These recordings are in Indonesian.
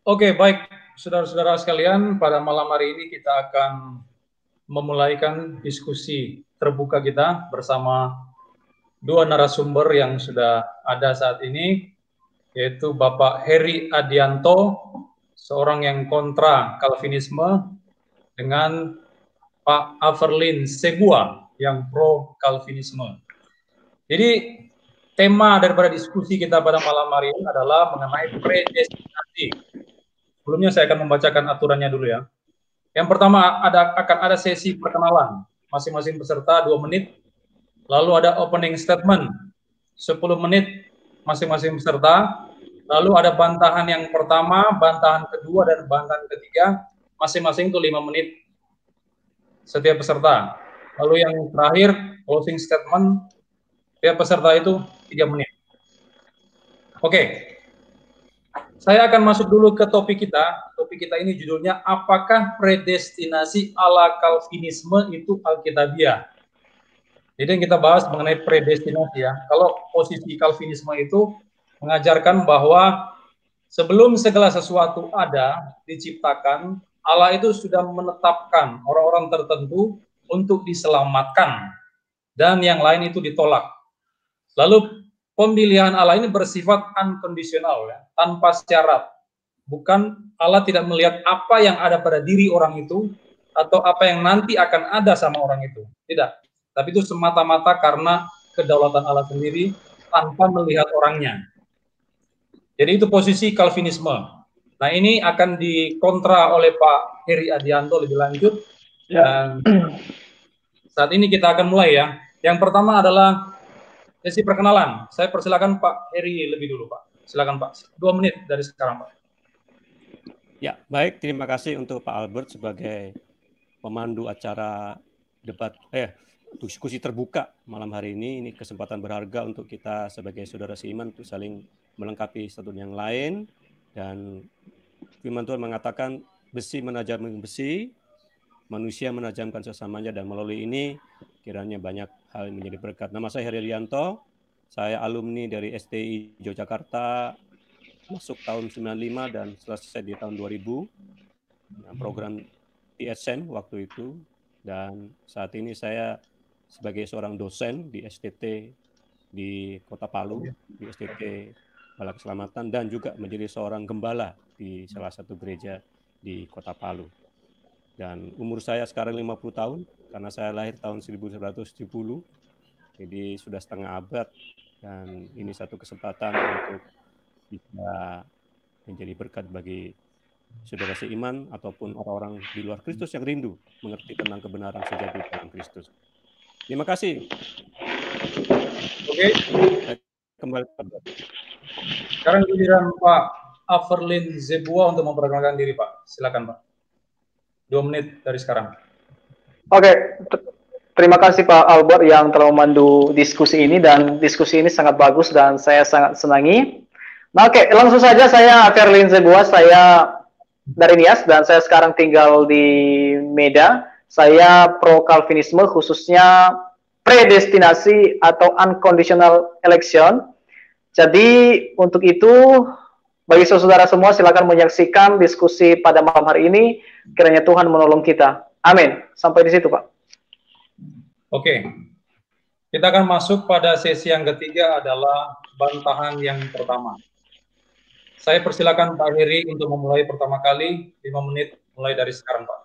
Oke, baik, saudara-saudara sekalian, pada malam hari ini kita akan memulaikan diskusi terbuka kita bersama dua narasumber yang sudah ada saat ini, yaitu Bapak Heri Adianto, seorang yang kontra Calvinisme, dengan Pak Averlin Sebua yang pro Calvinisme. Jadi tema daripada diskusi kita pada malam hari ini adalah mengenai predestinasi. Sebelumnya saya akan membacakan aturannya dulu ya. Yang pertama akan ada sesi perkenalan, masing-masing peserta 2 menit, lalu ada opening statement 10 menit masing-masing peserta, lalu ada bantahan yang pertama, bantahan kedua, dan bantahan ketiga, masing-masing itu 5 menit setiap peserta. Lalu yang terakhir, closing statement, setiap peserta itu 3 menit. Oke. Saya akan masuk dulu ke topik kita. Topik kita ini judulnya, apakah predestinasi ala Calvinisme itu Alkitabiah? Jadi yang kita bahas mengenai predestinasi ya. Kalau posisi Calvinisme itu mengajarkan bahwa sebelum segala sesuatu ada, diciptakan, Allah itu sudah menetapkan orang-orang tertentu untuk diselamatkan, dan yang lain itu ditolak. Lalu pemilihan Allah ini bersifat unconditional ya, tanpa syarat. Bukan, Allah tidak melihat apa yang ada pada diri orang itu atau apa yang nanti akan ada sama orang itu. Tidak. Tapi itu semata-mata karena kedaulatan Allah sendiri tanpa melihat orangnya. Jadi itu posisi Calvinisme. Nah, ini akan dikontra oleh Pak Heri Adianto lebih lanjut. Dan saat ini kita akan mulai ya. Yang pertama adalah sesi perkenalan. Saya persilakan Pak Heri lebih dulu, Pak. Silakan Pak. 2 menit dari sekarang, Pak. Ya, baik. Terima kasih untuk Pak Albert sebagai pemandu acara debat diskusi terbuka malam hari ini. Ini kesempatan berharga untuk kita sebagai saudara seiman untuk saling melengkapi satu yang lain. Dan firman Tuhan mengatakan besi menajam besi, manusia menajamkan sesamanya, dan melalui ini kiranya banyak hal yang menjadi berkat. Nama saya Heri Adianto, saya alumni dari STI Yogyakarta, masuk tahun 95 dan selesai di tahun 2000, program TSN waktu itu, dan saat ini saya sebagai seorang dosen di STT di Kota Palu, di STT Bala Keselamatan, dan juga menjadi seorang gembala di salah satu gereja di Kota Palu. Dan umur saya sekarang 50 tahun, karena saya lahir tahun 1970, jadi sudah setengah abad, dan ini satu kesempatan untuk bisa menjadi berkat bagi saudara seiman ataupun orang-orang di luar Kristus yang rindu mengerti tentang kebenaran sejati dalam Kristus. Terima kasih. Oke. Kembali. Sekarang giliran Pak Averlin Zebua untuk memperkenalkan diri, Pak. Silakan, Pak. 2 menit dari sekarang. Oke, terima kasih Pak Albert yang telah memandu diskusi ini, dan diskusi ini sangat bagus dan saya sangat senangi. Nah, oke, langsung saja, saya Averlin Zebua, saya dari Nias dan saya sekarang tinggal di Medan. Saya pro Calvinisme, khususnya predestinasi atau unconditional election. Jadi untuk itu, bagi saudara semua, silakan menyaksikan diskusi pada malam hari ini. Kiranya Tuhan menolong kita. Amin. Sampai di situ, Pak. Oke. Kita akan masuk pada sesi yang ketiga, adalah bantahan yang pertama. Saya persilakan Pak Heri untuk memulai pertama kali, 5 menit mulai dari sekarang, Pak.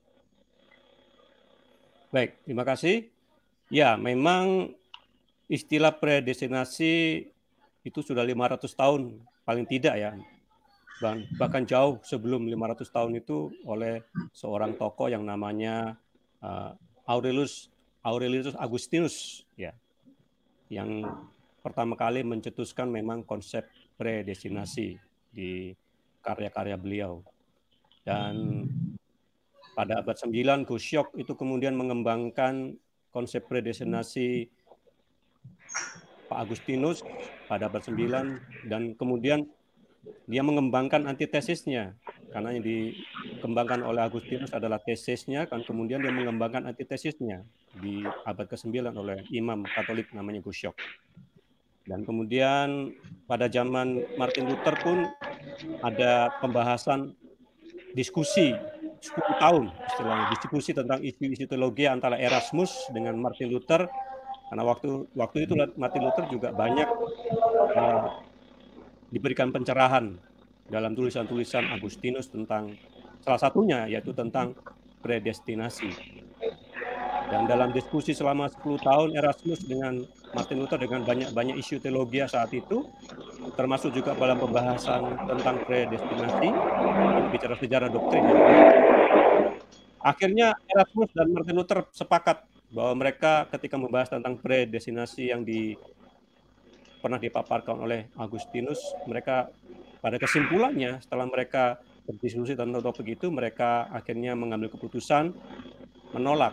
Baik, terima kasih. Ya, memang istilah predestinasi itu sudah 500 tahun, paling tidak ya. Bahkan jauh sebelum 500 tahun itu oleh seorang tokoh yang namanya Aurelius Agustinus, ya, yang pertama kali mencetuskan memang konsep predestinasi di karya-karya beliau. Dan pada abad 9, Gusyok itu kemudian mengembangkan konsep predestinasi Pak Agustinus pada abad 9, dan kemudian dia mengembangkan antitesisnya, karena yang dikembangkan oleh Agustinus adalah tesisnya, kan kemudian dia mengembangkan antitesisnya di abad ke-9 oleh imam Katolik namanya Gusyok. Dan kemudian pada zaman Martin Luther pun ada pembahasan diskusi 10 tahun istilahnya, diskusi tentang isu-isu teologi antara Erasmus dengan Martin Luther, karena waktu itu Martin Luther juga banyak diberikan pencerahan dalam tulisan-tulisan Agustinus tentang salah satunya yaitu tentang predestinasi. Dan dalam diskusi selama 10 tahun Erasmus dengan Martin Luther dengan banyak isu teologi saat itu, termasuk juga dalam pembahasan tentang predestinasi, ini bicara sejarah doktrin. Akhirnya Erasmus dan Martin Luther sepakat bahwa mereka ketika membahas tentang predestinasi yang pernah dipaparkan oleh Agustinus, mereka pada kesimpulannya setelah mereka berdiskusi tentang topik itu, mereka akhirnya mengambil keputusan menolak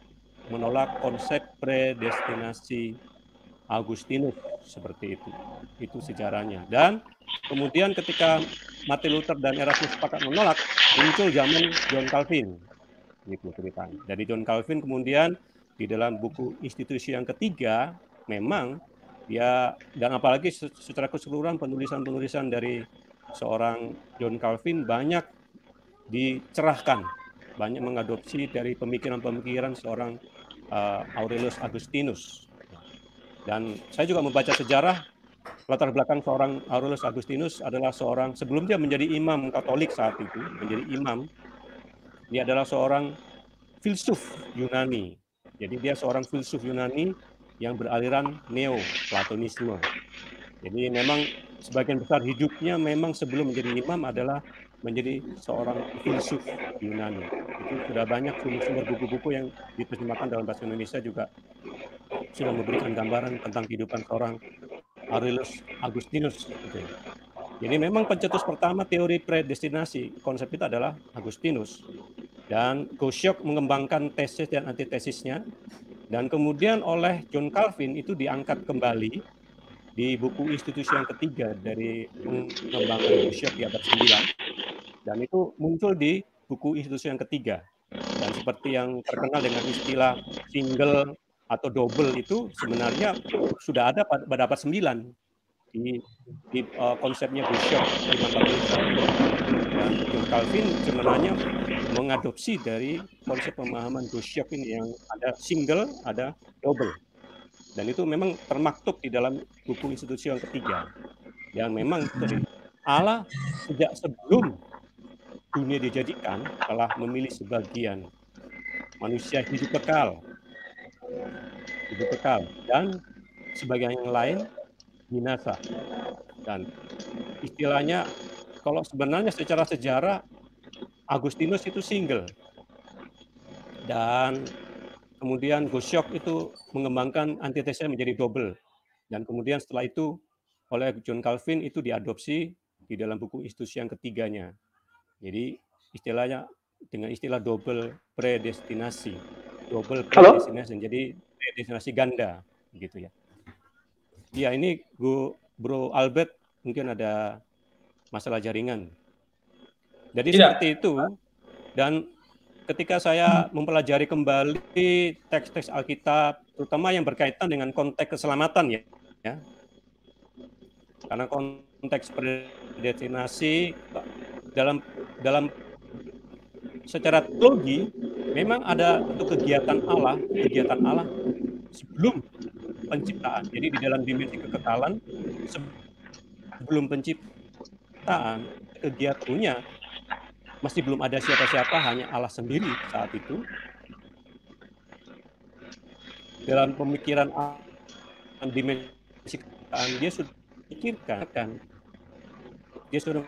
konsep predestinasi Agustinus seperti itu. Itu sejarahnya. Dan kemudian ketika Martin Luther dan Erasmus sepakat menolak, muncul zaman John Calvin. Gitu ceritanya. Dari John Calvin kemudian di dalam buku Institusi yang ketiga, memang dia, dan apalagi secara keseluruhan penulisan dari seorang John Calvin banyak dicerahkan, banyak mengadopsi dari pemikiran-pemikiran seorang Aurelius Agustinus. Dan saya juga membaca sejarah, latar belakang seorang Aurelius Agustinus adalah seorang, sebelum dia menjadi imam Katolik saat itu, menjadi imam, dia adalah seorang filsuf Yunani. Jadi dia seorang filsuf Yunani yang beraliran Neo-Platonisme. Jadi memang sebagian besar hidupnya memang sebelum menjadi imam adalah menjadi seorang filsuf Yunani. Itu sudah banyak sumber buku-buku yang diterjemahkan dalam bahasa Indonesia juga sudah memberikan gambaran tentang kehidupan seorang Aurelius Agustinus. Jadi memang pencetus pertama teori predestinasi, konsep itu adalah Agustinus. Dan Gottschalk mengembangkan tesis dan antitesisnya, dan kemudian oleh John Calvin itu diangkat kembali di buku Institusi yang ketiga dari pengembangan Gottschalk di abad 9, dan itu muncul di buku Institusi yang ketiga. Dan seperti yang terkenal dengan istilah single atau double itu sebenarnya sudah ada pada abad 9 di konsepnya Gottschalk di dan John Calvin sebenarnya mengadopsi dari konsep pemahaman Gottschalk ini yang ada single, ada double. Dan itu memang termaktub di dalam buku Institusi yang ketiga. Yang memang Allah sejak sebelum dunia dijadikan telah memilih sebagian manusia hidup kekal, dan sebagian yang lain binasa. Dan istilahnya, kalau sebenarnya secara sejarah Agustinus itu single, dan kemudian Gottschalk itu mengembangkan antitesisnya menjadi double, dan kemudian setelah itu oleh John Calvin itu diadopsi di dalam buku Institusi yang ketiganya. Jadi istilahnya dengan istilah double predestinasi, jadi predestinasi ganda, gitu ya. Ya, ini Bro Albert mungkin ada masalah jaringan. Jadi seperti itu. Dan ketika saya mempelajari kembali teks-teks Alkitab, terutama yang berkaitan dengan konteks keselamatan ya. Karena konteks predestinasi dalam secara teologi memang ada kegiatan Allah sebelum penciptaan. Jadi di dalam dimensi kekekalan sebelum penciptaan, kegiatannya masih belum ada siapa-siapa, hanya Allah sendiri saat itu. Dalam pemikiran dimensi kekekalan, dia sudah pikirkan, dia sudah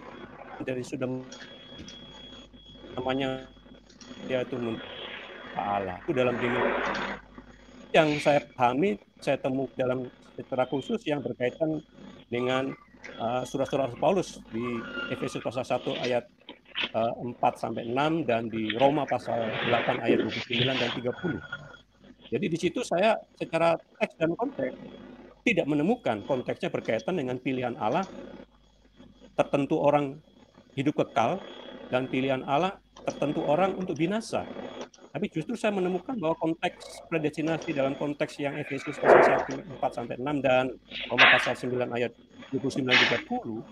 namanya yaitu Allah. Itu dalam dimensi yang saya pahami, saya temukan dalam secara khusus yang berkaitan dengan surat-surat Paulus di Efesus pasal 1 ayat 4-6 dan di Roma pasal 8 ayat 29 dan 30. Jadi di situ saya secara teks dan konteks tidak menemukan konteksnya berkaitan dengan pilihan Allah tertentu orang hidup kekal dan pilihan Allah tertentu orang untuk binasa. Tapi justru saya menemukan bahwa konteks predestinasi dalam konteks yang Efesus pasal 1, 4-6 dan Roma pasal 9 ayat 29-30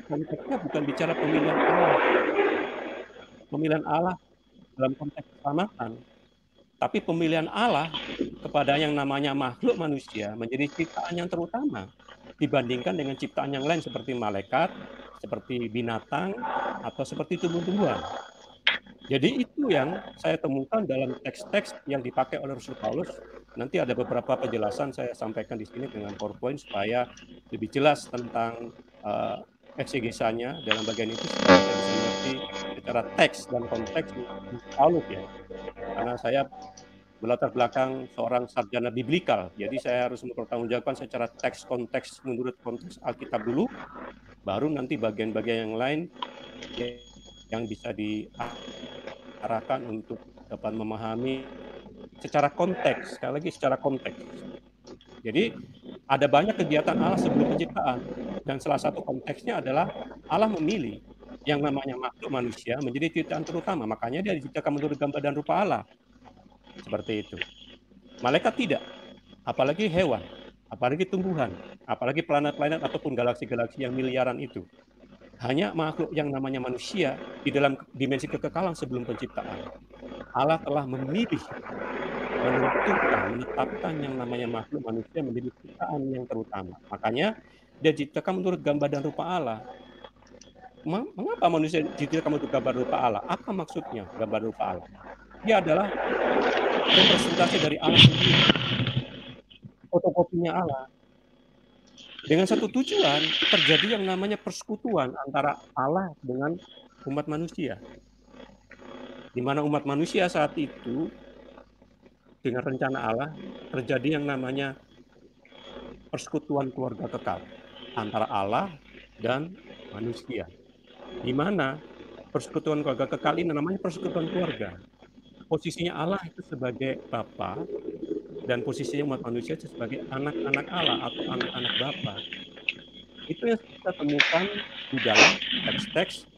konteksnya bukan bicara pemilihan Allah. Pemilihan Allah dalam konteks keselamatan. Tapi pemilihan Allah kepada yang namanya makhluk manusia menjadi ciptaan yang terutama dibandingkan dengan ciptaan yang lain seperti malaikat, seperti binatang, atau seperti tumbuh-tumbuhan. Jadi itu yang saya temukan dalam teks-teks yang dipakai oleh Rasul Paulus. Nanti ada beberapa penjelasan saya sampaikan di sini dengan PowerPoint supaya lebih jelas tentang eksegesanya dalam bagian itu supaya kita bisa mengerti secara teks dan konteks Paulus ya. Karena saya berlatar belakang seorang sarjana biblikal, jadi saya harus mempertanggungjawabkan secara teks konteks menurut konteks Alkitab dulu, baru nanti bagian-bagian yang lain yang bisa diarahkan untuk dapat memahami secara konteks, sekali lagi secara konteks. Jadi ada banyak kegiatan Allah sebelum penciptaan, dan salah satu konteksnya adalah Allah memilih yang namanya makhluk manusia menjadi ciptaan terutama, makanya dia diciptakan menurut gambar dan rupa Allah. Seperti itu. Malaikat tidak, apalagi hewan, apalagi tumbuhan, apalagi planet-planet ataupun galaksi-galaksi yang miliaran itu. Hanya makhluk yang namanya manusia di dalam dimensi kekekalan sebelum penciptaan. Allah telah memilih, menetapkan yang namanya makhluk manusia menjadi ciptaan yang terutama. Makanya dia diciptakan menurut gambar dan rupa Allah. Mengapa manusia diciptakan menurut gambar dan rupa Allah? Apa maksudnya gambar dan rupa Allah? Dia adalah representasi dari Allah sendiri, fotokopinya Allah. Dengan satu tujuan, terjadi yang namanya persekutuan antara Allah dengan umat manusia. Di mana umat manusia saat itu, dengan rencana Allah, terjadi yang namanya persekutuan keluarga kekal antara Allah dan manusia. Di mana persekutuan keluarga kekal ini namanya persekutuan keluarga. Posisinya Allah itu sebagai Bapa dan posisinya umat manusia itu sebagai anak-anak Allah atau anak-anak Bapa. Itu yang kita temukan di dalam teks-teks,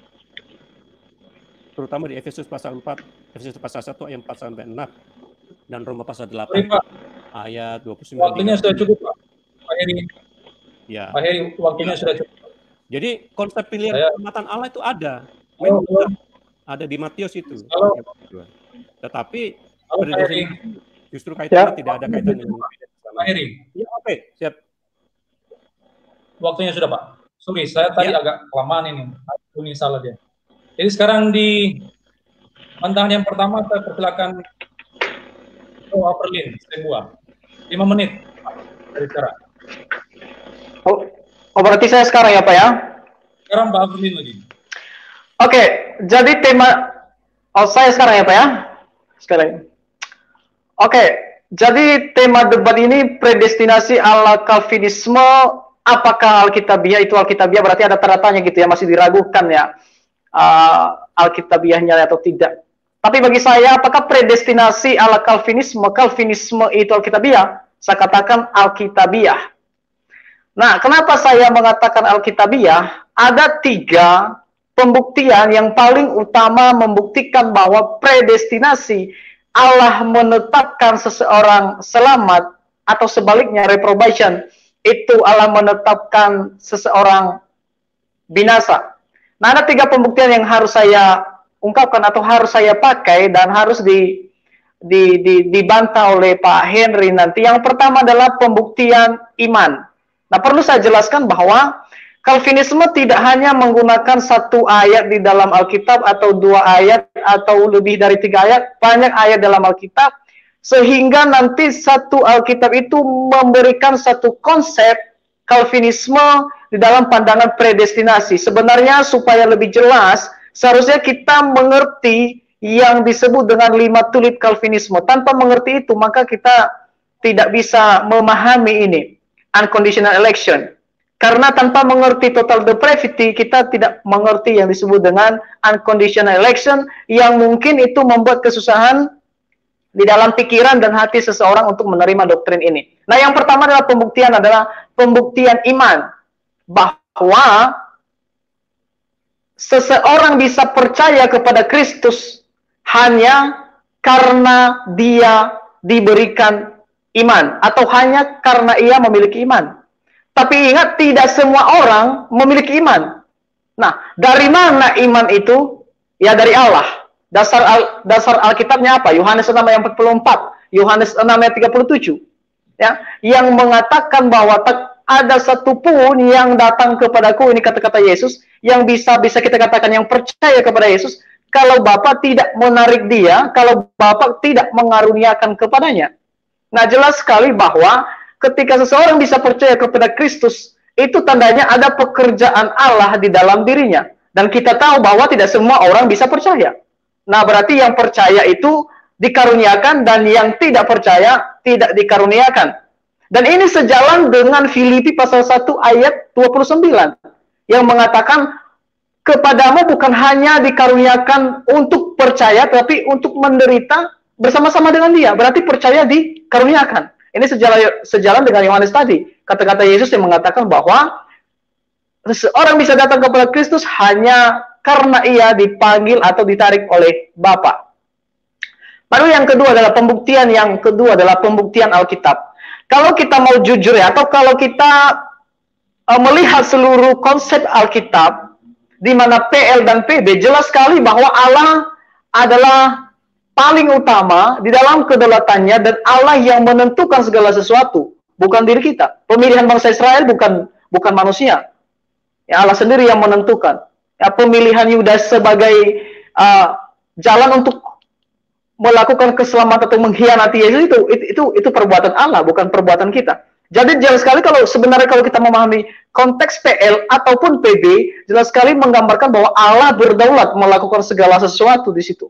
terutama di Efesus pasal 4, Efesus pasal 1 ayat 4 sampai 6 dan Roma pasal 8 ayat 29. Waktunya sudah cukup, Pak. Pak Heri. Ya. Pak Heri, waktunya sudah cukup. Jadi konsep pilihan keselamatan Allah itu ada. Ada di Matius itu. Tetapi justru kaitannya tidak ada kaitan dengan Pak Heri. Ya, oke, siap. Waktunya sudah, Pak. Sorry, saya tadi agak kelamaan ini. Ini salah dia. Jadi sekarang di pantangan yang pertama saya persilakan Pak Perlin, sebuah 5 menit dari sekarang. Oh, berarti saya sekarang ya, Pak ya? Sekarang Pak Perlin lagi. Oke, jadi tema saya sekarang ya, Pak ya? Sekarang. Oke, jadi tema debat ini predestinasi ala Calvinisme, apakah Alkitabiah itu Alkitabiah, berarti ada tanda tanya gitu ya, masih diragukan ya Alkitabiahnya atau tidak. Tapi bagi saya, apakah predestinasi ala Calvinisme itu Alkitabiah? Saya katakan Alkitabiah. Nah, kenapa saya mengatakan Alkitabiah? Ada 3 pembuktian yang paling utama membuktikan bahwa predestinasi Allah menetapkan seseorang selamat atau sebaliknya reprobation itu Allah menetapkan seseorang binasa. Nah, ada 3 pembuktian yang harus saya ungkapkan atau harus saya pakai dan harus dibantah oleh Pak Henry nanti. Yang pertama adalah pembuktian iman. Nah, perlu saya jelaskan bahwa Calvinisme tidak hanya menggunakan 1 ayat di dalam Alkitab atau 2 ayat atau lebih dari 3 ayat, banyak ayat dalam Alkitab, sehingga nanti satu Alkitab itu memberikan satu konsep Calvinisme di dalam pandangan predestinasi. Sebenarnya supaya lebih jelas, seharusnya kita mengerti yang disebut dengan 5 tulip Calvinisme. Tanpa mengerti itu, maka kita tidak bisa memahami ini, unconditional election. Karena tanpa mengerti total depravity, kita tidak mengerti yang disebut dengan unconditional election, yang mungkin itu membuat kesusahan di dalam pikiran dan hati seseorang untuk menerima doktrin ini. Nah, yang pertama adalah pembuktian iman. Bahwa seseorang bisa percaya kepada Kristus hanya karena dia diberikan iman, atau hanya karena ia memiliki iman. Tapi ingat, tidak semua orang memiliki iman. Nah, dari mana iman itu? Ya dari Allah. Dasar Alkitabnya apa? Yohanes 6 ayat 44, Yohanes 6 ayat 37. Ya, yang mengatakan bahwa ada satupun yang datang kepadaku, ini kata-kata Yesus, yang bisa kita katakan yang percaya kepada Yesus, kalau Bapa tidak menarik dia, kalau Bapa tidak mengaruniakan kepadanya. Nah, jelas sekali bahwa ketika seseorang bisa percaya kepada Kristus, itu tandanya ada pekerjaan Allah di dalam dirinya. Dan kita tahu bahwa tidak semua orang bisa percaya. Nah, berarti yang percaya itu dikaruniakan dan yang tidak percaya tidak dikaruniakan. Dan ini sejalan dengan Filipi pasal 1 ayat 29 yang mengatakan kepadamu bukan hanya dikaruniakan untuk percaya, tapi untuk menderita bersama-sama dengan dia. Berarti percaya dikaruniakan. Ini sejalan dengan Yohanes tadi. Kata-kata Yesus yang mengatakan bahwa seseorang bisa datang kepada Kristus hanya karena ia dipanggil atau ditarik oleh Bapa. Lalu yang kedua adalah pembuktian Alkitab. Kalau kita mau jujur ya, atau kalau kita melihat seluruh konsep Alkitab, di mana PL dan PB, jelas sekali bahwa Allah adalah paling utama di dalam kedaulatannya dan Allah yang menentukan segala sesuatu, bukan diri kita. Pemilihan bangsa Israel bukan manusia. Ya, Allah sendiri yang menentukan. Ya, pemilihan Yudas sebagai jalan untuk melakukan keselamatan atau mengkhianati Yesus itu perbuatan Allah, bukan perbuatan kita. Jadi jelas sekali sebenarnya kalau kita memahami konteks PL ataupun PB, jelas sekali menggambarkan bahwa Allah berdaulat melakukan segala sesuatu di situ.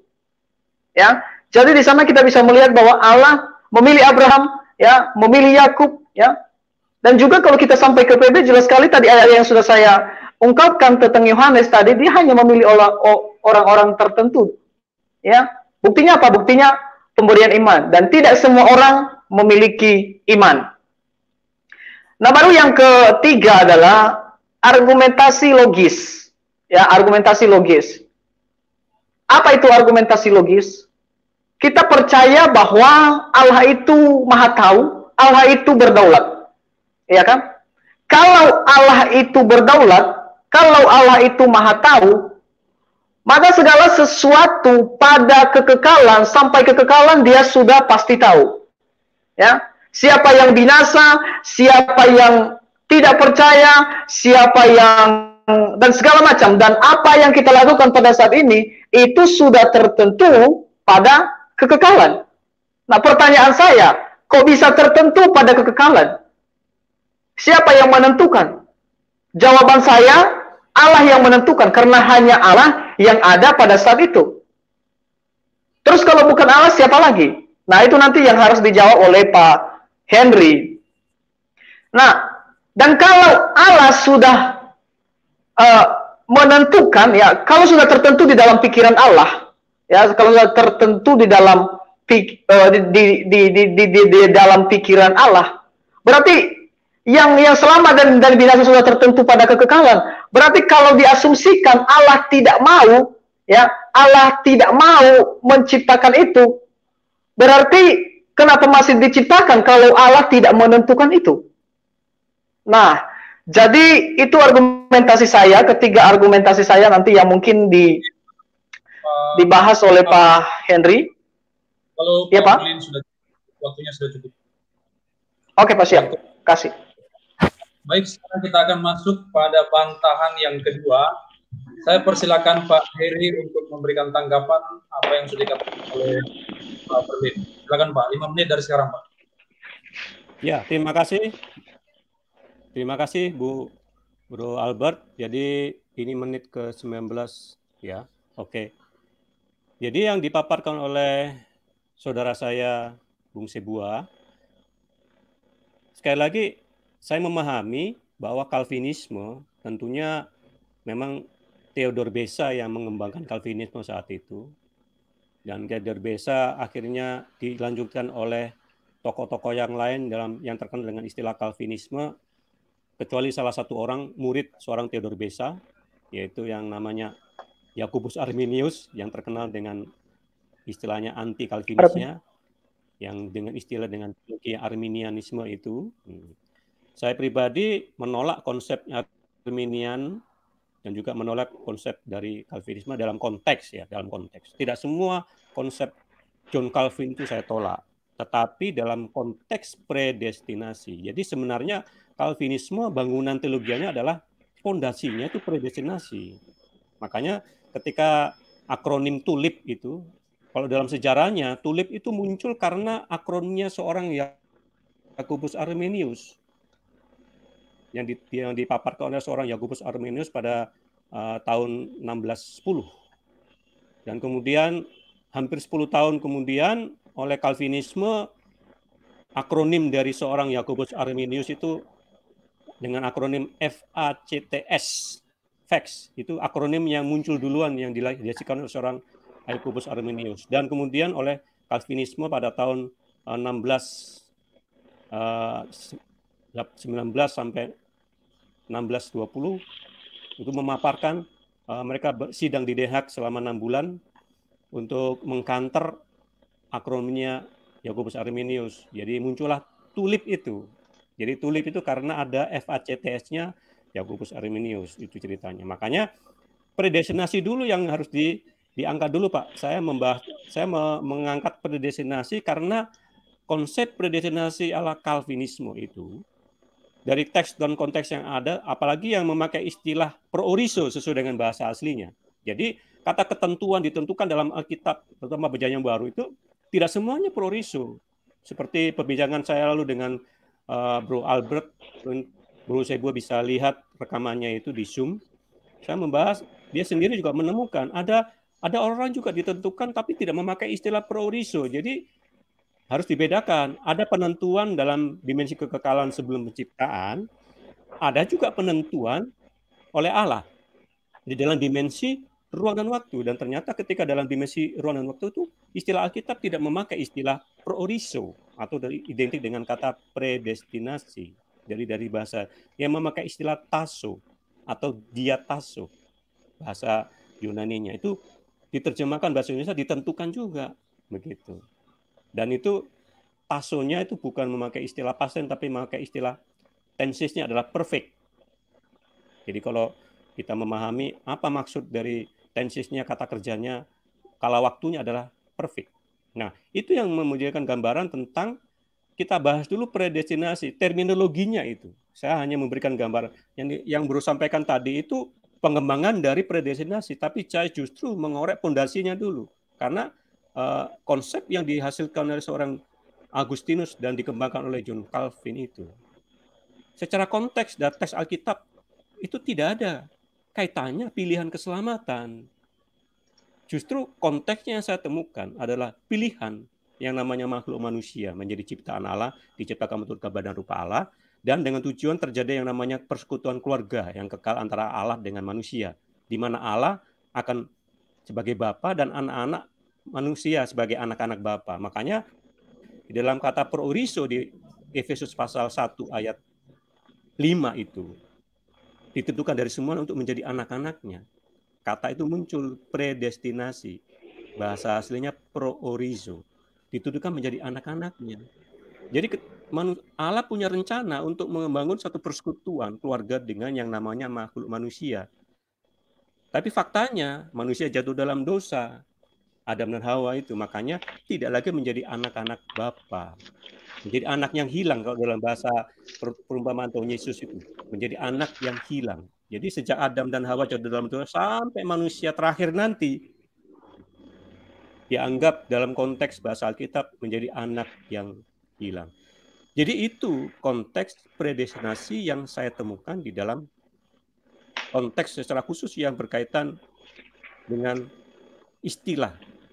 Ya, jadi di sana kita bisa melihat bahwa Allah memilih Abraham, ya, memilih Yakub, ya. Dan juga kalau kita sampai ke PB, jelas sekali tadi ayat yang sudah saya ungkapkan tentang Yohanes tadi, dia hanya memilih orang-orang tertentu, ya. Buktinya apa? Buktinya pemberian iman. Dan tidak semua orang memiliki iman. Nah, baru yang ketiga adalah argumentasi logis. Ya, argumentasi logis. Apa itu argumentasi logis? Kita percaya bahwa Allah itu maha tahu, Allah itu berdaulat. Ya kan? Kalau Allah itu berdaulat, kalau Allah itu maha tahu, maka segala sesuatu pada kekekalan sampai kekekalan dia sudah pasti tahu. Ya, siapa yang binasa, siapa yang tidak percaya, siapa yang dan segala macam, dan apa yang kita lakukan pada saat ini itu sudah tertentu pada kekekalan. Nah, pertanyaan saya, kok bisa tertentu pada kekekalan? Siapa yang menentukan? Jawaban saya, Allah yang menentukan, karena hanya Allah yang ada pada saat itu. Terus kalau bukan Allah, siapa lagi? Nah, itu nanti yang harus dijawab oleh Pak Henry. Nah, dan kalau Allah sudah menentukan, ya, kalau sudah tertentu di dalam pikiran Allah, ya, kalau sudah tertentu di dalam dalam pikiran Allah, berarti yang selamat dan binasa sudah tertentu pada kekekalan. Berarti kalau diasumsikan Allah tidak mau, ya, Allah tidak mau menciptakan itu, berarti kenapa masih diciptakan kalau Allah tidak menentukan itu? Nah, jadi itu argumentasi saya, ketiga argumentasi saya nanti yang mungkin dibahas oleh Pak Henry. Kalau ya, Pak? Waktunya sudah cukup. Oke, Pak, siap. Kasih. Baik, sekarang kita akan masuk pada bantahan yang kedua. Saya persilakan Pak Heri untuk memberikan tanggapan apa yang sudah dikatakan oleh Pak Berlin. Silakan Pak, 5 menit dari sekarang Pak. Ya, terima kasih. Terima kasih Bro Albert. Jadi ini menit ke-19 ya. Oke. Jadi yang dipaparkan oleh saudara saya Bung Sebua, sekali lagi saya memahami bahwa Calvinisme tentunya memang Theodor Beza yang mengembangkan Calvinisme saat itu. Dan Theodor Beza akhirnya dilanjutkan oleh tokoh-tokoh yang lain yang terkenal dengan istilah Calvinisme, kecuali salah satu orang murid seorang Theodor Beza, yaitu yang namanya Jacobus Arminius, yang terkenal dengan istilahnya anti-Calvinisnya, yang dengan istilah dengan teologi Arminianisme itu. Saya pribadi menolak konsep Arminian dan juga menolak konsep dari Calvinisme dalam konteks ya, dalam konteks. Tidak semua konsep John Calvin itu saya tolak, tetapi dalam konteks predestinasi. Jadi sebenarnya Calvinisme bangunan teologianya adalah fondasinya itu predestinasi. Makanya ketika akronim TULIP itu, kalau dalam sejarahnya TULIP itu muncul karena akronimnya seorang Jacobus Arminius yang dipaparkan oleh seorang Jacobus Arminius pada tahun 1610. Dan kemudian hampir 10 tahun kemudian oleh Calvinisme, akronim dari seorang Jacobus Arminius itu dengan akronim FACTS, FACTS, itu akronim yang muncul duluan yang dihasilkan oleh seorang Jacobus Arminius. Dan kemudian oleh Calvinisme pada tahun 19 sampai 1620 itu memaparkan, mereka sidang di The Hague selama 6 bulan untuk mengkanter akronimnya Jacobus Arminius. Jadi muncullah TULIP itu. Jadi TULIP itu karena ada FACTS-nya Jacobus Arminius, itu ceritanya. Makanya predestinasi dulu yang harus diangkat dulu, Pak. Saya mengangkat predestinasi karena konsep predestinasi ala Calvinisme itu dari teks dan konteks yang ada, apalagi yang memakai istilah pro oriso sesuai dengan bahasa aslinya. Jadi kata ketentuan ditentukan dalam Alkitab, terutama Perjanjian Baru itu tidak semuanya pro oriso. Seperti perbincangan saya lalu dengan Bro Albert, Bro Sebo bisa lihat rekamannya itu di Zoom. Saya membahas, dia sendiri juga menemukan ada orang juga ditentukan tapi tidak memakai istilah pro oriso. Jadi harus dibedakan. Ada penentuan dalam dimensi kekekalan sebelum penciptaan, ada juga penentuan oleh Allah di dalam dimensi ruang dan waktu. Dan ternyata ketika dalam dimensi ruang dan waktu itu, istilah Alkitab tidak memakai istilah pro oriso atau identik dengan kata predestinasi. Dari bahasa yang memakai istilah tasso atau diatasso, bahasa Yunaninya itu diterjemahkan bahasa Indonesia ditentukan juga begitu. Dan itu tasonya itu bukan memakai istilah pasen, tapi memakai istilah tensesnya adalah perfect. Jadi kalau kita memahami apa maksud dari tensesnya, kata kerjanya, kala waktunya adalah perfect. Nah, itu yang menjadikan gambaran tentang, kita bahas dulu predestinasi, terminologinya itu. Saya hanya memberikan gambar. Yang Bro sampaikan tadi itu pengembangan dari predestinasi, tapi saya justru mengorek pondasinya dulu. Karena konsep yang dihasilkan oleh seorang Agustinus dan dikembangkan oleh John Calvin itu, secara konteks dan teks Alkitab itu tidak ada kaitannya pilihan keselamatan. Justru konteksnya yang saya temukan adalah pilihan yang namanya makhluk manusia menjadi ciptaan Allah, diciptakan menurut gambar dan rupa Allah, dan dengan tujuan terjadi yang namanya persekutuan keluarga yang kekal antara Allah dengan manusia, di mana Allah akan sebagai Bapa dan anak-anak manusia sebagai anak-anak Bapa. Makanya di dalam kata pro oriso di Efesus pasal 1 ayat 5 itu ditentukan dari semua untuk menjadi anak-anaknya. Kata itu muncul predestinasi. Bahasa aslinya pro oriso. Ditentukan menjadi anak-anaknya. Jadi Allah punya rencana untuk membangun satu persekutuan keluarga dengan yang namanya makhluk manusia. Tapi faktanya manusia jatuh dalam dosa. Adam dan Hawa itu, makanya tidak lagi menjadi anak-anak Bapa. Menjadi anak yang hilang, kalau dalam bahasa perumpamaan Tuhan Yesus itu. Menjadi anak yang hilang. Jadi sejak Adam dan Hawa jatuh dalam dosa sampai manusia terakhir nanti, dianggap dalam konteks bahasa Alkitab menjadi anak yang hilang. Jadi itu konteks predestinasi yang saya temukan di dalam konteks secara khusus yang berkaitan dengan istilah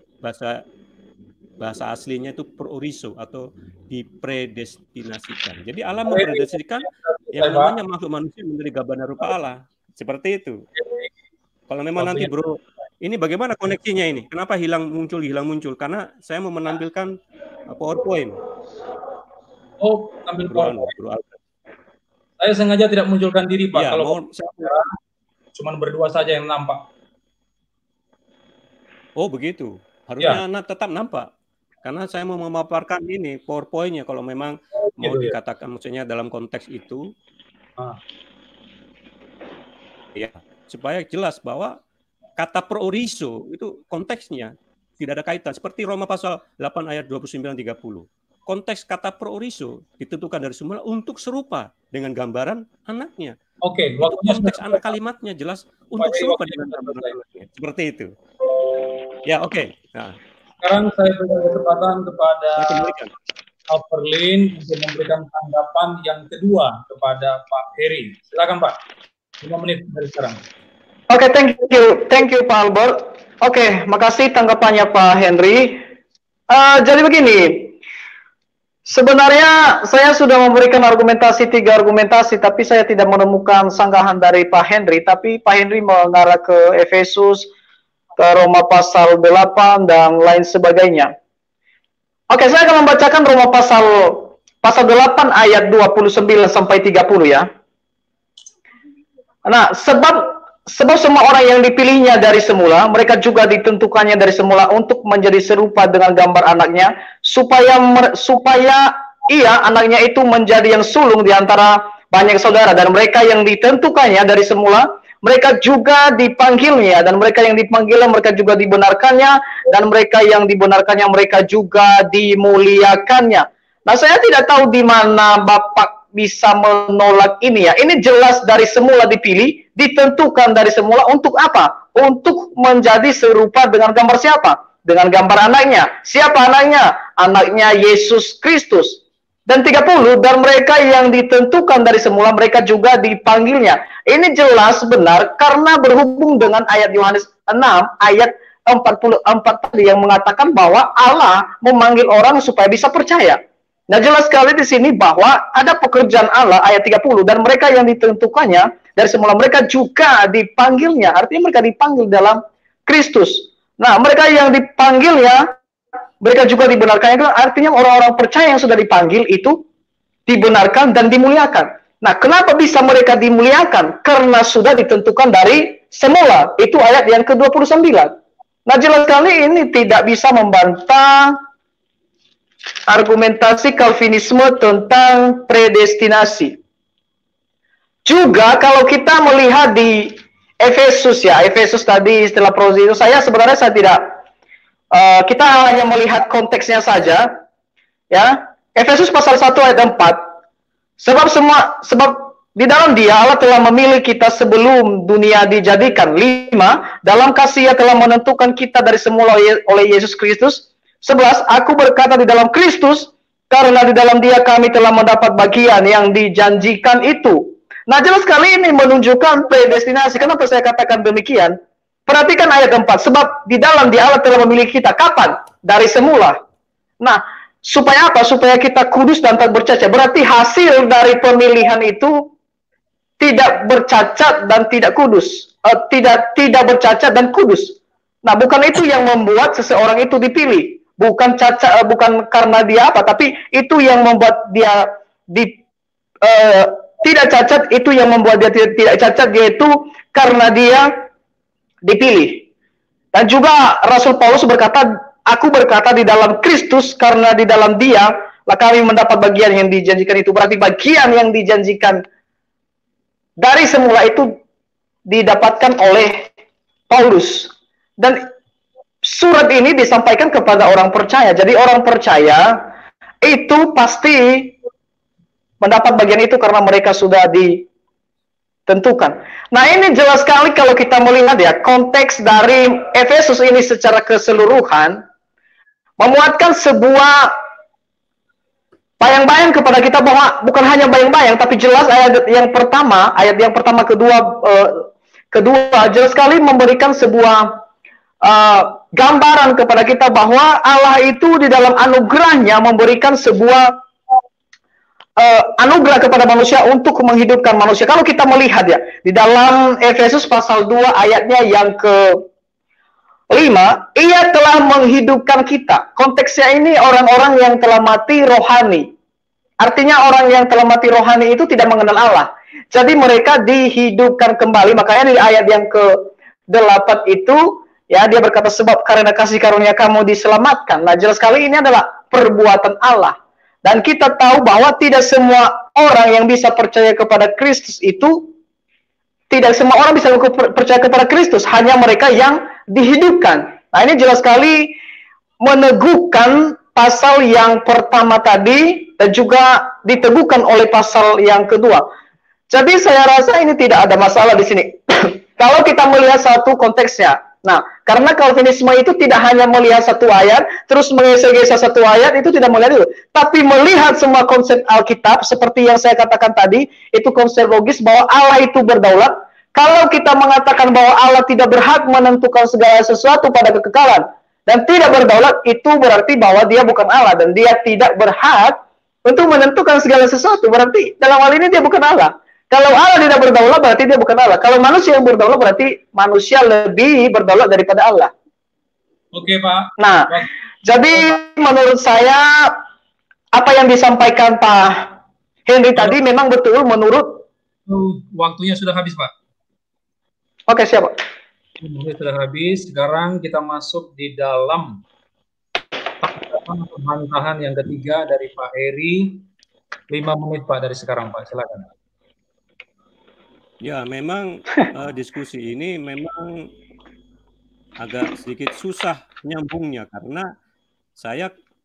bahasa aslinya itu pro oriso atau dipredestinasikan. Jadi Allah mempredestinasikan yang namanya makhluk manusia menjadi gambar dan rupa Allah. Seperti itu. Kalau memang nanti Bro, ini bagaimana koneksinya ini? Kenapa hilang muncul? Karena saya mau menampilkan PowerPoint. Oh, ambil PowerPoint. Bro. Saya sengaja tidak munculkan diri, Pak. Ya, kalau cuma berdua saja yang nampak. Oh, begitu. Harusnya tetap nampak. Karena saya mau memaparkan ini PowerPoint-nya kalau memang mau dikatakan maksudnya dalam konteks itu. Ya, supaya jelas bahwa kata proorizo itu konteksnya tidak ada kaitan. Seperti Roma pasal 8 ayat 29-30. Konteks kata proorizo ditentukan dari semula untuk serupa dengan gambaran anaknya. Oke, konteks anak kalimatnya jelas untuk serupa dengan gambaran anaknya. Seperti itu. Ya, oke. Nah, sekarang saya berikan kesempatan kepada Alperlin untuk memberikan tanggapan yang kedua kepada Pak Heri. Silakan Pak. 5 menit dari sekarang. Oke, thank you Pak Albert. Oke, makasih tanggapannya Pak Henry. Jadi begini, sebenarnya saya sudah memberikan tiga argumentasi, tapi saya tidak menemukan sanggahan dari Pak Henry. Tapi Pak Henry mengarah ke Efesus, ke Roma pasal 8 dan lain sebagainya. Oke, saya akan membacakan Roma pasal 8 ayat 29 sampai 30 ya. Nah, sebab semua orang yang dipilihnya dari semula, mereka juga ditentukannya dari semula untuk menjadi serupa dengan gambar anaknya, supaya ia anaknya itu menjadi yang sulung di antara banyak saudara. Dan mereka yang ditentukannya dari semula, mereka juga dipanggilnya, dan mereka yang dipanggilnya, mereka juga dibenarkannya, dan mereka yang dibenarkannya, mereka juga dimuliakannya. Nah, saya tidak tahu di mana Bapak bisa menolak ini ya. Ini jelas dari semula dipilih, ditentukan dari semula untuk apa? Untuk menjadi serupa dengan gambar siapa? Dengan gambar anaknya. Siapa anaknya? Anaknya Yesus Kristus. Dan 30, dan mereka yang ditentukan dari semula, mereka juga dipanggilnya. Ini jelas benar karena berhubung dengan ayat Yohanes 6 ayat 44 tadi yang mengatakan bahwa Allah memanggil orang supaya bisa percaya. Nah, jelas sekali di sini bahwa ada pekerjaan Allah ayat 30, dan mereka yang ditentukannya dari semula, mereka juga dipanggilnya. Artinya mereka dipanggil dalam Kristus. Nah, mereka yang dipanggilnya, mereka juga dibenarkannya. Artinya orang-orang percaya yang sudah dipanggil itu dibenarkan dan dimuliakan. Nah, kenapa bisa mereka dimuliakan? Karena sudah ditentukan dari semula. Itu ayat yang ke-29. Nah, jelas sekali ini tidak bisa membantah argumentasi Calvinisme tentang predestinasi. Juga kalau kita melihat di Efesus ya, Efesus tadi istilah proorizo, saya tidak, kita hanya melihat konteksnya saja, ya. Efesus pasal 1 ayat 4. Sebab di dalam Dia Allah telah memilih kita sebelum dunia dijadikan. 5. Dalam kasih-Nya telah menentukan kita dari semula oleh Yesus Kristus. 11. Aku berkata di dalam Kristus, karena di dalam Dia kami telah mendapat bagian yang dijanjikan itu. Nah, jelas sekali ini menunjukkan predestinasi. Kenapa saya katakan demikian? Perhatikan ayat 4. Sebab di dalam Dia Allah telah memilih kita. Kapan? Dari semula. Nah, supaya apa? Supaya kita kudus dan tak bercacat. Berarti hasil dari pemilihan itu tidak bercacat dan tidak kudus. Tidak bercacat dan kudus. Nah, bukan itu yang membuat seseorang itu dipilih. Bukan cacat, bukan karena dia apa, tapi itu yang membuat dia tidak cacat. Itu yang membuat dia tidak cacat, yaitu karena dia dipilih. Dan juga Rasul Paulus berkata, aku berkata di dalam Kristus, karena di dalam Dia lah kami mendapat bagian yang dijanjikan itu. Berarti bagian yang dijanjikan dari semula itu didapatkan oleh Paulus. Dan surat ini disampaikan kepada orang percaya. Jadi orang percaya itu pasti mendapat bagian itu karena mereka sudah ditentukan. Nah, ini jelas sekali kalau kita melihat ya, konteks dari Efesus ini secara keseluruhan memuatkan sebuah bayang-bayang kepada kita bahwa bukan hanya bayang-bayang, tapi jelas ayat yang pertama, kedua jelas sekali memberikan sebuah gambaran kepada kita bahwa Allah itu di dalam anugerahnya memberikan sebuah anugerah kepada manusia untuk menghidupkan manusia. Kalau kita melihat ya, di dalam Efesus pasal 2 ayatnya yang ke-5, Ia telah menghidupkan kita. Konteksnya ini orang-orang yang telah mati rohani. Artinya orang yang telah mati rohani itu tidak mengenal Allah. Jadi mereka dihidupkan kembali. Makanya di ayat yang ke-8 itu, ya, dia berkata, sebab karena kasih karunia kamu diselamatkan. Nah, jelas sekali ini adalah perbuatan Allah. Dan kita tahu bahwa tidak semua orang yang bisa percaya kepada Kristus itu tidak semua orang bisa percaya kepada Kristus, hanya mereka yang dihidupkan. Nah, ini jelas sekali meneguhkan pasal yang pertama tadi dan juga diteguhkan oleh pasal yang kedua. Jadi saya rasa ini tidak ada masalah di sini. Kalau kita melihat satu konteksnya. Nah, karena Calvinisme itu tidak hanya melihat satu ayat, terus mengesek-gesek satu ayat, itu tidak melihat itu. Tapi melihat semua konsep Alkitab, seperti yang saya katakan tadi, itu konsep logis bahwa Allah itu berdaulat. Kalau kita mengatakan bahwa Allah tidak berhak menentukan segala sesuatu pada kekekalan, dan tidak berdaulat, itu berarti bahwa dia bukan Allah, dan dia tidak berhak untuk menentukan segala sesuatu. Berarti dalam hal ini dia bukan Allah. Kalau Allah tidak berdaulat, berarti dia bukan Allah. Kalau manusia yang berdaulat, berarti manusia lebih berdaulat daripada Allah. Oke, Pak. Nah, jadi menurut saya, apa yang disampaikan Pak Henry tadi memang betul menurut... Waktunya sudah habis, Pak. Oke, siap, Pak. Waktunya sudah habis. Sekarang kita masuk di dalam pembantahan yang ketiga dari Pak Heri. 5 menit, Pak, dari sekarang, Pak. Silakan. Ya, memang diskusi ini memang agak sedikit susah nyambungnya karena saya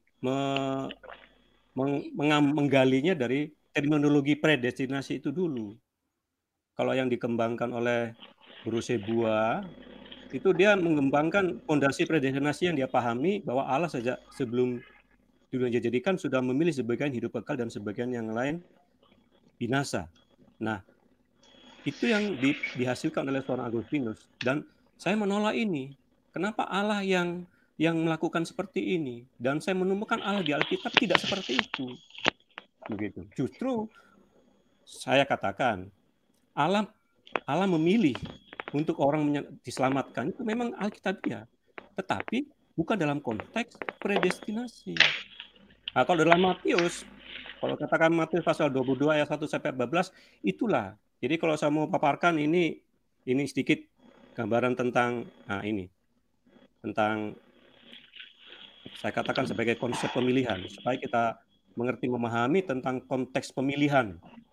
menggalinya dari terminologi predestinasi itu dulu. Kalau yang dikembangkan oleh Bruce Bois, itu dia mengembangkan fondasi predestinasi yang dia pahami bahwa Allah sejak sebelum dunia dijadikan sudah memilih sebagian hidup kekal dan sebagian yang lain binasa. Nah, itu yang dihasilkan oleh seorang Agustinus, dan saya menolak ini. Kenapa Allah yang melakukan seperti ini? Dan saya menemukan Allah di Alkitab tidak seperti itu. Begitu. Justru saya katakan Allah memilih untuk orang diselamatkan itu memang Alkitabiah, tetapi bukan dalam konteks predestinasi. Nah, kalau dalam Matius, kalau katakan Matius pasal 22 ayat 1 sampai 14, itulah. Jadi kalau saya mau paparkan ini sedikit gambaran tentang tentang saya katakan sebagai konsep pemilihan supaya kita mengerti memahami tentang konteks pemilihan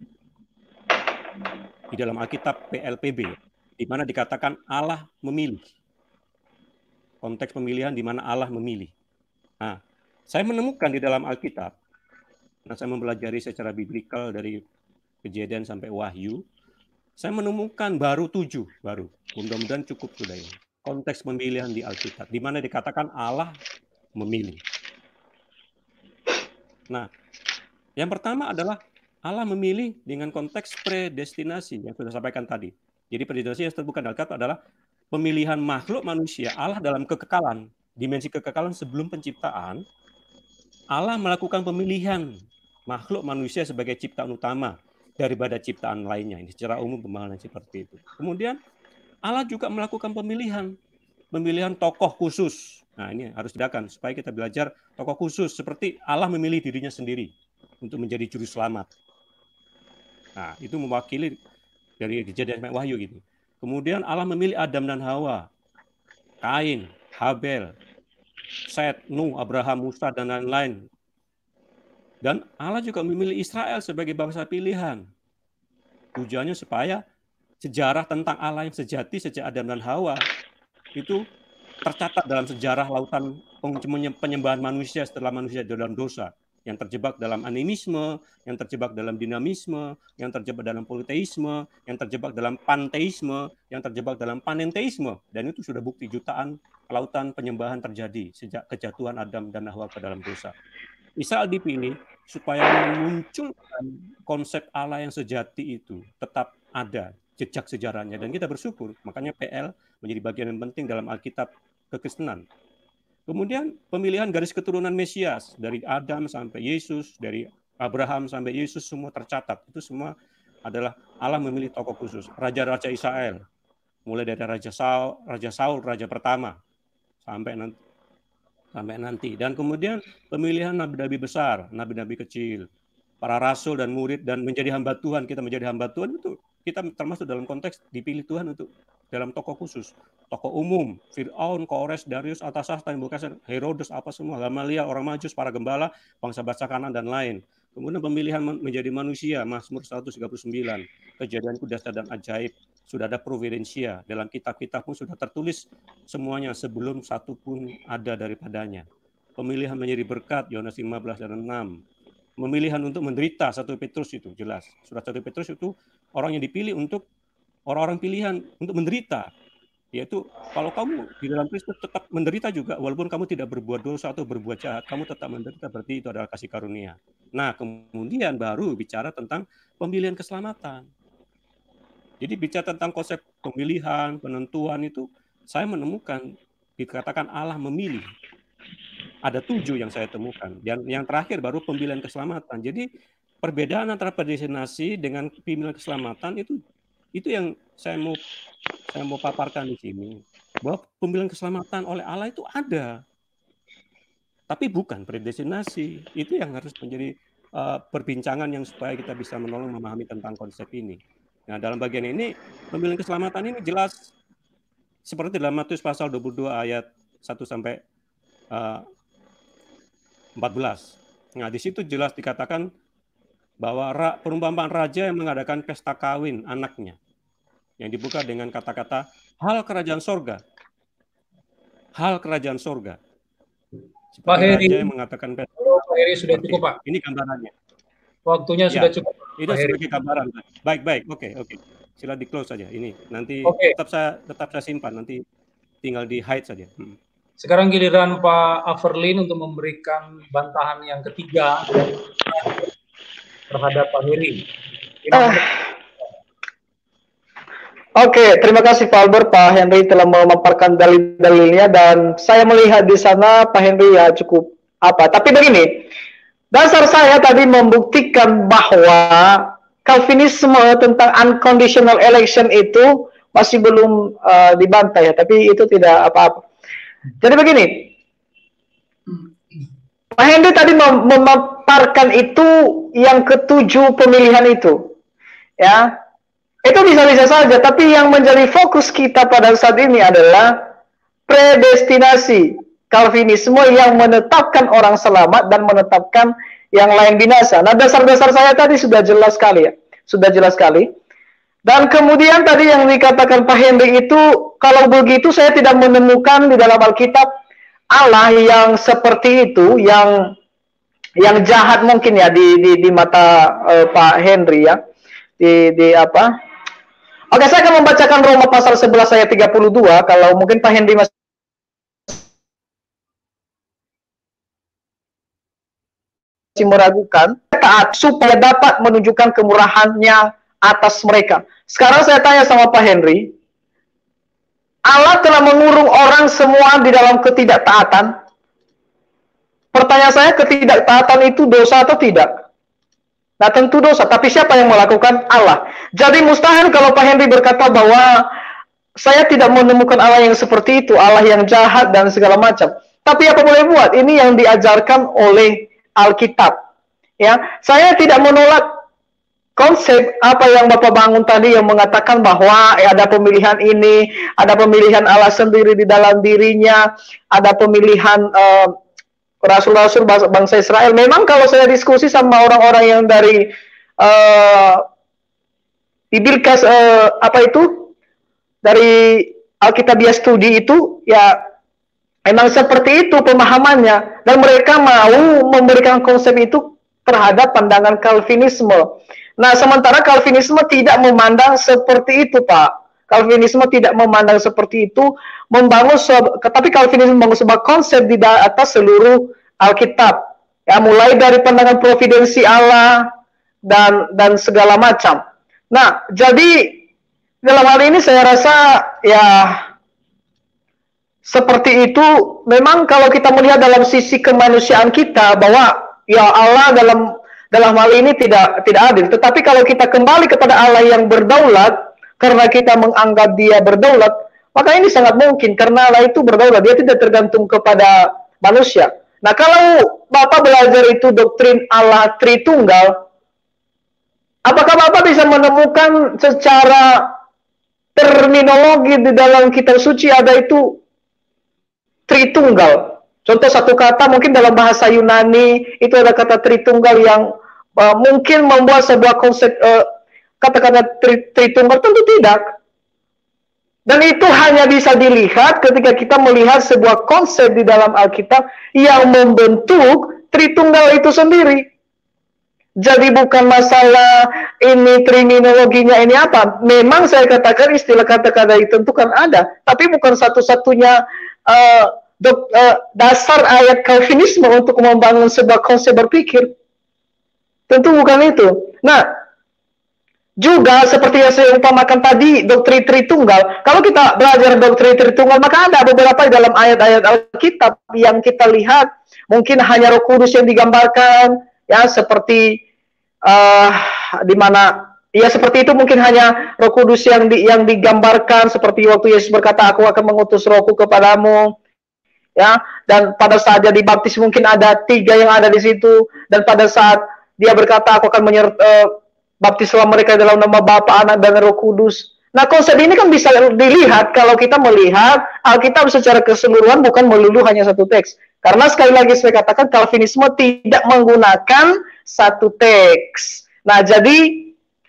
di dalam Alkitab PLPB, di mana dikatakan Allah memilih. Konteks pemilihan di mana Allah memilih. Nah, saya menemukan di dalam Alkitab, nah saya mempelajari secara biblikal dari Kejadian sampai Wahyu, saya menemukan baru 7, mudah-mudahan cukup sudah ini. Konteks pemilihan di Alkitab, di mana dikatakan Allah memilih. Nah, yang pertama adalah Allah memilih dengan konteks predestinasi yang sudah saya sampaikan tadi. Jadi predestinasi yang terbuka dalam Alkitab adalah pemilihan makhluk manusia Allah dalam kekekalan, dimensi kekekalan sebelum penciptaan. Allah melakukan pemilihan makhluk manusia sebagai ciptaan utama daripada ciptaan lainnya. Ini secara umum pemahaman seperti itu. Kemudian Allah juga melakukan pemilihan tokoh khusus. Nah, ini harus dibedakan supaya kita belajar tokoh khusus seperti Allah memilih dirinya sendiri untuk menjadi juru selamat. Nah, itu mewakili dari Kejadian sampai Wahyu gitu. Kemudian Allah memilih Adam dan Hawa, Kain, Habel, Set, Nuh, Abraham, Musa dan lain-lain. Dan Allah juga memilih Israel sebagai bangsa pilihan. Tujuannya supaya sejarah tentang Allah yang sejati sejak Adam dan Hawa itu tercatat dalam sejarah lautan penyembahan manusia setelah manusia dalam dosa, yang terjebak dalam animisme, yang terjebak dalam dinamisme, yang terjebak dalam politeisme, yang terjebak dalam panteisme, yang terjebak dalam panenteisme. Dan itu sudah bukti jutaan lautan penyembahan terjadi sejak kejatuhan Adam dan Hawa ke dalam dosa. Israel dipilih supaya memunculkan konsep Allah yang sejati itu tetap ada jejak sejarahnya, dan kita bersyukur makanya PL menjadi bagian yang penting dalam Alkitab kekristenan. Kemudian pemilihan garis keturunan Mesias dari Adam sampai Yesus, dari Abraham sampai Yesus, semua tercatat. Itu semua adalah Allah memilih tokoh khusus. Raja-raja Israel, mulai dari Raja Saul, raja pertama sampai nanti. Dan kemudian pemilihan nabi-nabi besar, nabi-nabi kecil, para rasul dan murid, dan menjadi hamba Tuhan. Kita menjadi hamba Tuhan itu kita termasuk dalam konteks dipilih Tuhan untuk dalam tokoh khusus, tokoh umum, Fir'aun, Kores, Darius, Artasasta, Herodes, apa semua, Gamaliel, orang Majus, para gembala, bangsa-bangsa Kanan dan lain. Kemudian pemilihan menjadi manusia, Mazmur 139, Kejadian Kudas dan Ajaib, sudah ada providensia, dalam kitab-kitab pun sudah tertulis semuanya sebelum satu pun ada daripadanya. Pemilihan menjadi berkat, Yohanes 15 dan 6. Pemilihan untuk menderita, 1 Petrus itu jelas. Surat 1 Petrus itu orang yang dipilih untuk orang-orang pilihan untuk menderita. Yaitu kalau kamu di dalam Kristus tetap menderita juga, walaupun kamu tidak berbuat dosa atau berbuat jahat, kamu tetap menderita, berarti itu adalah kasih karunia. Nah, kemudian baru bicara tentang pemilihan keselamatan. Jadi bicara tentang konsep pemilihan, penentuan itu, saya menemukan dikatakan Allah memilih. Ada 7 yang saya temukan. Dan yang terakhir baru pemilihan keselamatan. Jadi perbedaan antara predestinasi dengan pemilihan keselamatan itu yang saya mau paparkan di sini. Bahwa pemilihan keselamatan oleh Allah itu ada. Tapi bukan predestinasi. Itu yang harus menjadi perbincangan yang supaya kita bisa menolong memahami tentang konsep ini. Nah, dalam bagian ini, pemilihan keselamatan ini jelas seperti dalam Matius pasal 22 ayat 1 sampai 14. Nah, di situ jelas dikatakan bahwa perumpamaan raja yang mengadakan pesta kawin anaknya, yang dibuka dengan kata-kata hal kerajaan sorga. Hal kerajaan sorga. Pak Heri, raja yang mengatakan pesta. Pak Heri sudah cukup, Pak. Ini gambarannya. Waktunya sudah cukup. Itu sebagai gambaran. Baik. Oke. Sila di close saja. Ini nanti tetap saya simpan. Nanti tinggal di hide saja. Sekarang giliran Pak Averlin untuk memberikan bantahan yang ketiga terhadap Pak Heri. Oke, terima kasih Pak Albert. Pak Henry telah memaparkan dalil-dalilnya dan saya melihat di sana Pak Henry ya cukup apa. Tapi begini, dasar saya tadi membuktikan bahwa Calvinisme tentang unconditional election itu masih belum dibantah ya, tapi itu tidak apa-apa. Jadi begini, Pak Henry tadi memaparkan itu yang ke-7 pemilihan itu, ya. Itu bisa-bisa saja, tapi yang menjadi fokus kita pada saat ini adalah predestinasi Calvinisme yang menetapkan orang selamat dan menetapkan yang lain binasa. Nah, dasar-dasar saya tadi sudah jelas sekali ya. Sudah jelas sekali. Dan kemudian tadi yang dikatakan Pak Henry itu, kalau begitu saya tidak menemukan di dalam Alkitab Allah yang seperti itu, yang jahat mungkin ya di mata Pak Henry ya. Di apa? Oke, saya akan membacakan Roma pasal 11 ayat 32, kalau mungkin Pak Henry masih meragukan, taat supaya dapat menunjukkan kemurahannya atas mereka. Sekarang saya tanya sama Pak Henry, Allah telah mengurung orang semua di dalam ketidaktaatan. Pertanyaan saya, ketidaktaatan itu dosa atau tidak? Nah, tentu dosa, tapi siapa yang melakukan? Allah. Jadi mustahil kalau Pak Henry berkata bahwa saya tidak menemukan Allah yang seperti itu, Allah yang jahat dan segala macam. Tapi apa boleh buat? Ini yang diajarkan oleh Alkitab. Ya, saya tidak menolak konsep apa yang Bapak bangun tadi yang mengatakan bahwa ada pemilihan ini, ada pemilihan Allah sendiri di dalam dirinya, ada pemilihan rasul-rasul bangsa Israel. Memang kalau saya diskusi sama orang-orang yang dari Bibirkas dari Alkitabiah Studi itu, ya memang seperti itu pemahamannya, dan mereka mau memberikan konsep itu terhadap pandangan Calvinisme. Nah, sementara Calvinisme tidak memandang seperti itu, Pak. Calvinisme tidak memandang seperti itu, tapi Calvinisme membangun sebuah konsep di atas seluruh Alkitab. Ya, mulai dari pandangan providensi Allah dan segala macam. Nah, jadi dalam hal ini saya rasa ya seperti itu. Memang kalau kita melihat dalam sisi kemanusiaan kita bahwa ya Allah dalam hal ini tidak adil. Tetapi kalau kita kembali kepada Allah yang berdaulat, karena kita menganggap dia berdaulat, maka ini sangat mungkin karena Allah itu berdaulat, dia tidak tergantung kepada manusia. Nah, kalau Bapak belajar itu doktrin Allah Tritunggal, apakah Bapak bisa menemukan secara terminologi di dalam kitab suci ada itu Tritunggal? Contoh satu kata mungkin dalam bahasa Yunani itu ada kata Tritunggal yang mungkin membuat sebuah konsep kata-kata Tritunggal, tentu tidak. Dan itu hanya bisa dilihat ketika kita melihat sebuah konsep di dalam Alkitab yang membentuk Tritunggal itu sendiri. Jadi bukan masalah ini terminologinya ini apa. Memang saya katakan istilah kata-kata itu kan ada, tapi bukan satu-satunya dasar ayat Calvinisme untuk membangun sebuah konsep berpikir. Tentu bukan itu. Nah, juga seperti yang saya umpamakan tadi, doktrin Tritunggal. Kalau kita belajar doktrin Tritunggal, maka ada beberapa di dalam ayat-ayat Alkitab yang kita lihat mungkin hanya Roh Kudus yang digambarkan, ya seperti di mana ya seperti itu, mungkin hanya Roh Kudus yang digambarkan, seperti waktu Yesus berkata, "Aku akan mengutus Rohku kepadamu." Ya, dan pada saat dia dibaptis mungkin ada 3 yang ada di situ, dan pada saat dia berkata, "Aku akan baptislah mereka dalam nama Bapa, Anak, dan Roh Kudus." Nah, konsep ini kan bisa dilihat kalau kita melihat Alkitab secara keseluruhan, bukan melulu hanya satu teks. Karena sekali lagi saya katakan, Calvinisme tidak menggunakan satu teks. Nah, jadi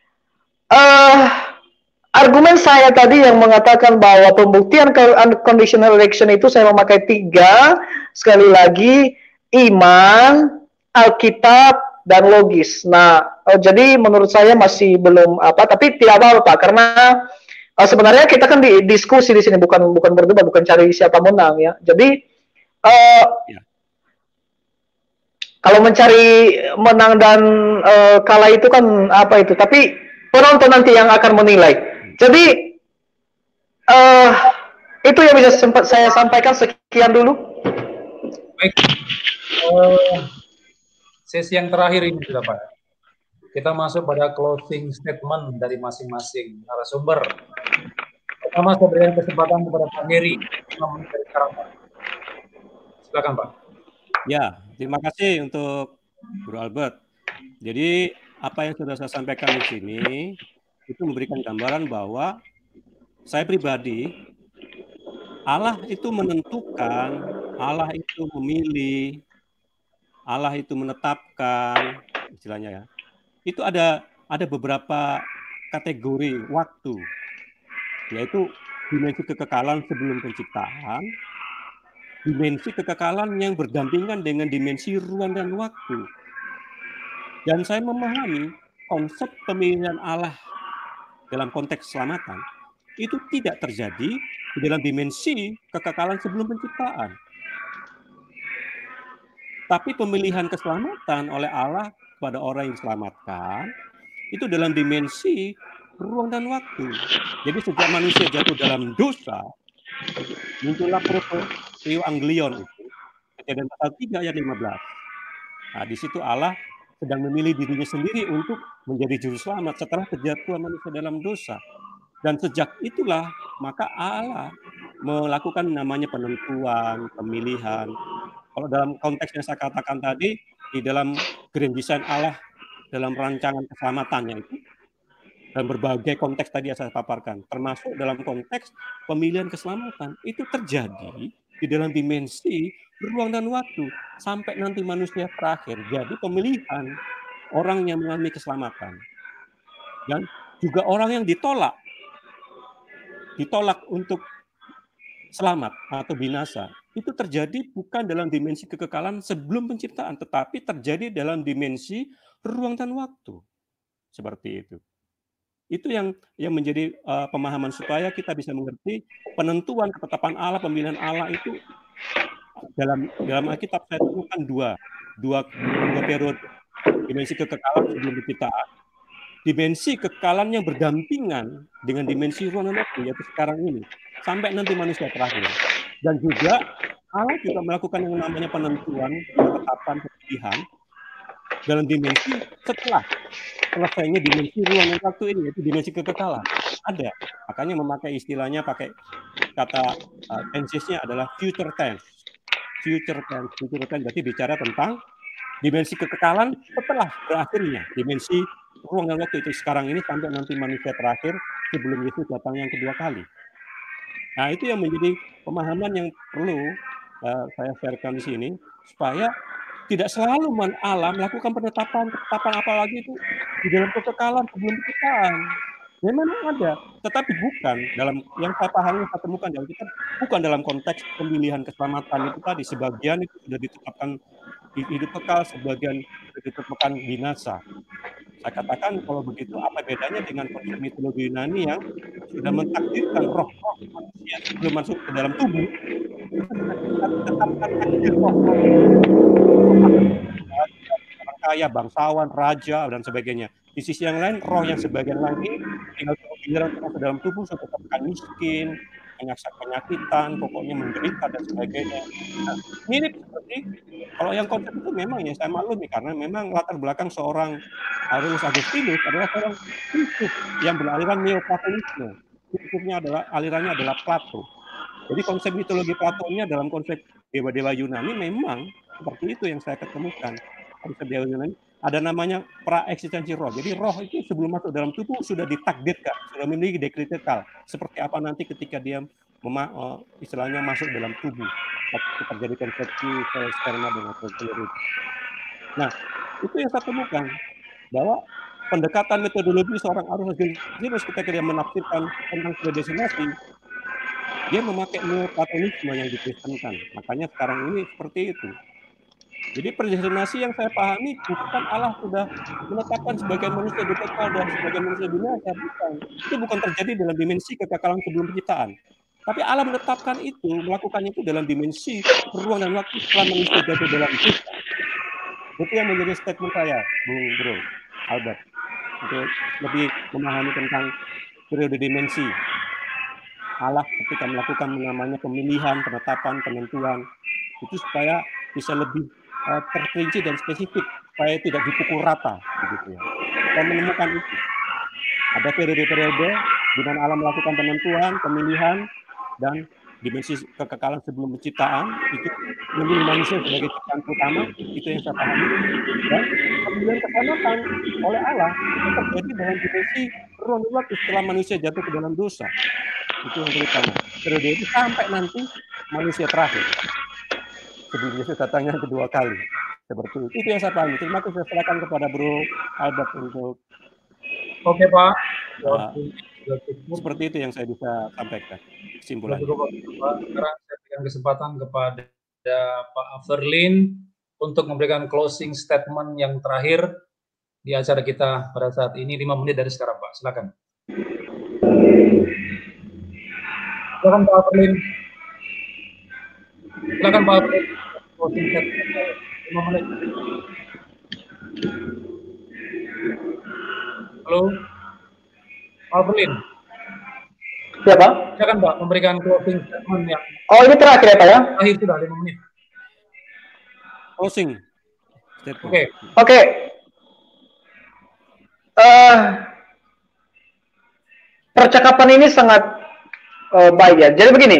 argumen saya tadi yang mengatakan bahwa pembuktian unconditional election itu saya memakai 3, sekali lagi, iman, Alkitab, dan logis. Nah, jadi menurut saya masih belum tapi tidak apa-apa, karena sebenarnya kita kan diskusi di sini, bukan berdebat, bukan cari siapa menang, ya. Jadi kalau mencari menang dan kalah itu kan itu, tapi penonton nanti yang akan menilai. Jadi itu yang bisa sempat saya sampaikan, sekian dulu. Baik. Sesi yang terakhir ini sudah, Pak. Kita masuk pada closing statement dari masing-masing narasumber. Pertama, saya berikan kesempatan kepada Pak Heri. Silakan, Pak. Ya, terima kasih untuk Bro Albert. Jadi apa yang sudah saya sampaikan di sini itu memberikan gambaran bahwa saya pribadi, Allah itu menentukan, Allah itu memilih, Allah itu menetapkan, istilahnya ya. Itu ada beberapa kategori waktu, yaitu dimensi kekekalan sebelum penciptaan, dimensi kekekalan yang berdampingan dengan dimensi ruang dan waktu. Dan saya memahami konsep pemilihan Allah dalam konteks keselamatan itu tidak terjadi di dalam dimensi kekekalan sebelum penciptaan. Tapi pemilihan keselamatan oleh Allah kepada orang yang diselamatkan itu dalam dimensi ruang dan waktu. Jadi sejak manusia jatuh dalam dosa, muncullah proto-euangelion itu, Kejadian pasal 3 ayat 15. Nah, di situ Allah sedang memilih dirinya sendiri untuk menjadi juru selamat setelah kejatuhan manusia dalam dosa. Dan sejak itulah maka Allah melakukan namanya penentuan, pemilihan. Kalau dalam konteks yang saya katakan tadi, di dalam grand design Allah, dalam rancangan keselamatannya itu, dalam berbagai konteks tadi yang saya paparkan, termasuk dalam konteks pemilihan keselamatan, itu terjadi di dalam dimensi ruang dan waktu, sampai nanti manusia terakhir. Jadi pemilihan orang yang mengalami keselamatan. Dan juga orang yang ditolak untuk selamat atau binasa, itu terjadi bukan dalam dimensi kekekalan sebelum penciptaan, tetapi terjadi dalam dimensi ruang dan waktu. Seperti itu. Itu yang menjadi pemahaman supaya kita bisa mengerti penentuan ketetapan Allah, pemilihan Allah itu dalam Alkitab saya temukan dua periode. Dimensi kekekalan sebelum penciptaan, dimensi kekekalan yang berdampingan dengan dimensi ruang dan waktu, yaitu sekarang ini, sampai nanti manusia terakhir. Dan juga Allah juga melakukan yang namanya penentuan, ketetapan, pemilihan dalam dimensi setelah selesainya dimensi ruang dan waktu ini, yaitu dimensi kekekalan. Ada, makanya memakai istilahnya, pakai kata tensesnya adalah future tense. Future tense berarti bicara tentang dimensi kekekalan setelah berakhirnya dimensi ruang dan waktu itu sekarang ini sampai nanti manusia terakhir sebelum Yesus datang yang kedua kali. Nah, itu yang menjadi pemahaman yang perlu saya sharekan di sini, supaya tidak selalu Allah melakukan penetapan apalagi itu di dalam kekekalan sebelum penciptaan. memang ada, tetapi bukan dalam yang saya pahami, saya temukan dalam kita bukan dalam konteks pemilihan keselamatan itu tadi. Sebagian itu sudah ditetapkan hidup kekal, sebagian sudah ditetapkan binasa. Saya katakan kalau begitu apa bedanya dengan konsep mitologi Yunani yang sudah mentakdirkan roh-roh manusia sebelum masuk ke dalam tubuh, itu sudah ditetapkan takdir roh orang kaya, bangsawan, raja, dan sebagainya. Di sisi yang lain, roh yang sebagian lagi tinggal giliran ke dalam tubuh sudah tetap miskin, penyakitan, pokoknya menderita dan sebagainya. Nah, mirip seperti kalau yang konsep itu memang ya saya maklumi karena memang latar belakang seorang Aurelius Augustinus adalah seorang filsuf yang beraliran Neoplatonisme. Filsufnya adalah alirannya adalah Plato. Jadi konsep mitologi Platonya dalam konsep dewa-dewa Yunani memang seperti itu yang saya ketemukan. Konsep dewa Yunani ada namanya pra-eksistensi roh. Jadi roh itu sebelum masuk dalam tubuh sudah ditakdirkan, sudah memiliki dekret kekal. Seperti apa nanti ketika dia istilahnya masuk dalam tubuh. Terjadi konstruksi sperma dengan telur. Nah, itu yang saya temukan bahwa pendekatan metodologi seorang Aurelius ketika dia menafsirkan tentang predestinasi, dia memakai neoplatonisme yang dikristenkan. Makanya sekarang ini seperti itu. Jadi predestinasi yang saya pahami bukan Allah sudah menetapkan sebagian manusia kekal dan sebagian manusia binasa, bukan. Itu bukan terjadi dalam dimensi kekekalan sebelum penciptaan. Tapi Allah menetapkan itu, melakukannya itu dalam dimensi ruang dan waktu setelah manusia jatuh dalam dosa. Itu yang menjadi statement saya, Bro Albert, untuk lebih memahami tentang periode dimensi Allah ketika melakukan namanya pemilihan, penetapan, penentuan, itu supaya bisa lebih terperinci dan spesifik supaya tidak dipukul rata begitu ya. Saya menemukan itu. Ada periode-periode di mana Allah melakukan penentuan, pemilihan dan dimensi kekekalan sebelum penciptaan itu memilih manusia sebagai ciptaan utama, itu yang saya pahami. Dan pemilihan keselamatan oleh Allah itu terjadi dalam dimensi ruang dan waktu setelah manusia jatuh ke dalam dosa. Itu yang terutama. Periode itu sampai nanti manusia terakhir. Sebelum Yesus datangnya kedua kali. Seperti itu. Itu yang saya pahami. Terima kasih. Saya silakan kepada Bro Albert untuk. Oke, Pak. Seperti itu yang saya bisa sampaikan. Kesimpulan. Sekarang saya berikan kesempatan kepada Pak Averlin untuk memberikan closing statement yang terakhir di acara kita pada saat ini. 5 menit dari sekarang, Pak. Silakan. Silakan, Pak Averlin. Silakan, Pak Averlin. Closing statement 5 menit. Halo, Pak Averlin. Ya, Pak. Silakan, Pak, memberikan closing statement yang. Oh, ini terakhir ya, Pak ya? Terakhir sudah 5 menit. Closing. Oke. Oke. Percakapan ini sangat baik ya. Jadi begini.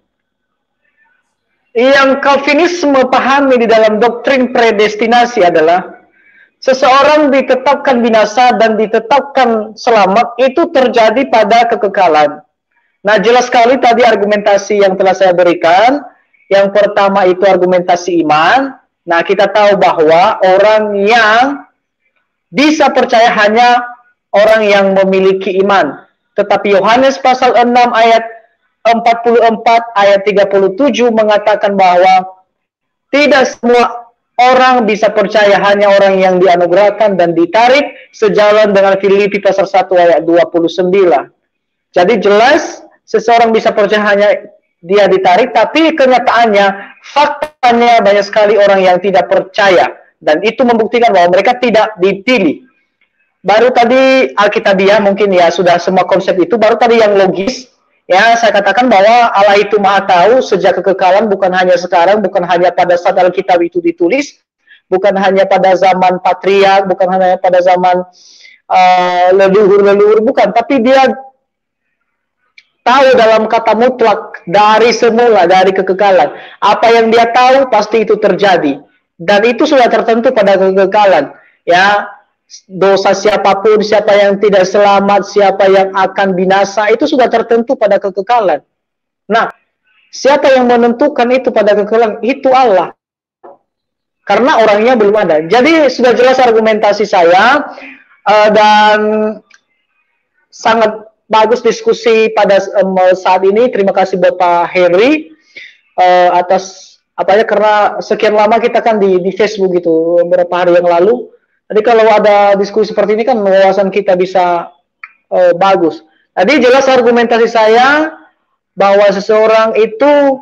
Yang Calvinisme pahami di dalam doktrin predestinasi adalah seseorang ditetapkan binasa dan ditetapkan selamat itu terjadi pada kekekalan. Nah, jelas sekali tadi argumentasi yang telah saya berikan. Yang pertama itu argumentasi iman. Nah, kita tahu bahwa orang yang bisa percaya hanya orang yang memiliki iman. Tetapi Yohanes pasal 6 ayat 44 ayat 37 mengatakan bahwa tidak semua orang bisa percaya, hanya orang yang dianugerahkan dan ditarik, sejalan dengan Filipi pasal 1 ayat 29. Jadi jelas seseorang bisa percaya hanya dia ditarik, tapi kenyataannya, faktanya banyak sekali orang yang tidak percaya. Dan itu membuktikan bahwa mereka tidak dipilih. Baru tadi Alkitabiah mungkin ya sudah semua konsep itu, baru tadi yang logis. Ya, saya katakan bahwa Allah itu Maha Tahu sejak kekekalan, bukan hanya sekarang, bukan hanya pada saat Alkitab itu ditulis, bukan hanya pada zaman patriark, bukan hanya pada zaman leluhur-leluhur, bukan, tapi dia tahu dalam kata mutlak dari semula, dari kekekalan. Apa yang dia tahu pasti itu terjadi, dan itu sudah tertentu pada kekekalan. Ya, dosa siapapun, siapa yang tidak selamat, siapa yang akan binasa, itu sudah tertentu pada kekekalan. Nah, siapa yang menentukan itu pada kekekalan? Itu Allah. Karena orangnya belum ada. Jadi sudah jelas argumentasi saya, dan sangat bagus diskusi pada saat ini. Terima kasih Bapak Henry atas apa ya, karena sekian lama kita kan di Facebook gitu beberapa hari yang lalu. Jadi kalau ada diskusi seperti ini kan wawasan kita bisa bagus. Tadi jelas argumentasi saya bahwa seseorang itu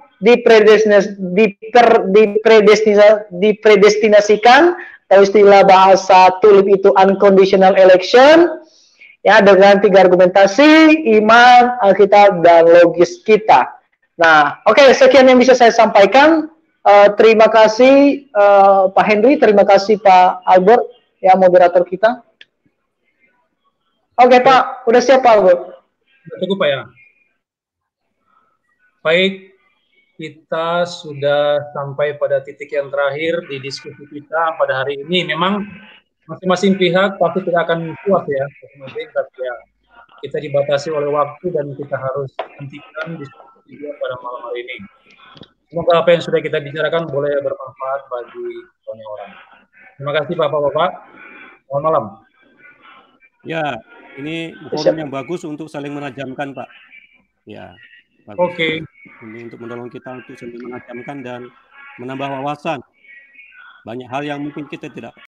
dipredestinasikan, atau istilah bahasa tulip itu unconditional election, ya, dengan 3 argumentasi: iman, Alkitab, dan logis kita. Nah, oke, sekian yang bisa saya sampaikan. Terima kasih Pak Henry, terima kasih Pak Albert, ya, moderator kita. Oke Pak, udah siap Pak Albert? Cukup Pak ya. Baik, kita sudah sampai pada titik yang terakhir di diskusi kita pada hari ini. Memang masing-masing pihak pasti tidak akan puas ya, tapi ya, kita dibatasi oleh waktu dan kita harus hentikan diskusi kita pada malam hari ini. Semoga apa yang sudah kita bicarakan boleh bermanfaat bagi banyak orang. Terima kasih Bapak-Bapak. Selamat malam. Ya, ini forum yang bagus untuk saling menajamkan, Pak. Ya, bagus. Oke. Ini untuk menolong kita untuk saling menajamkan dan menambah wawasan. Banyak hal yang mungkin kita tidak